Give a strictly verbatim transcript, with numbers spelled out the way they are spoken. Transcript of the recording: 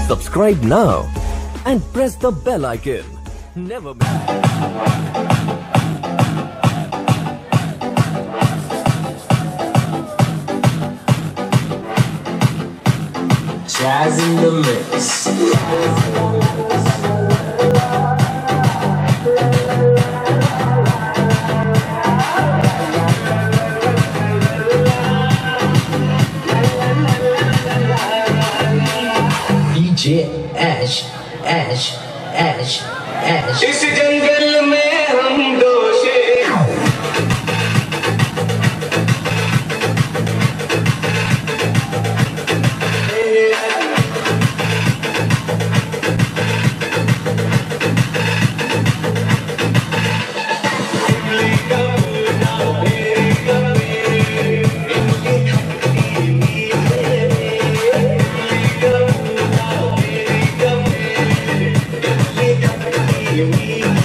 Subscribe now and press the bell icon. Never miss. Jazz in the mix. D J Ash, Ash, Ash, Ash. इस जंगल में हम दो शेर me.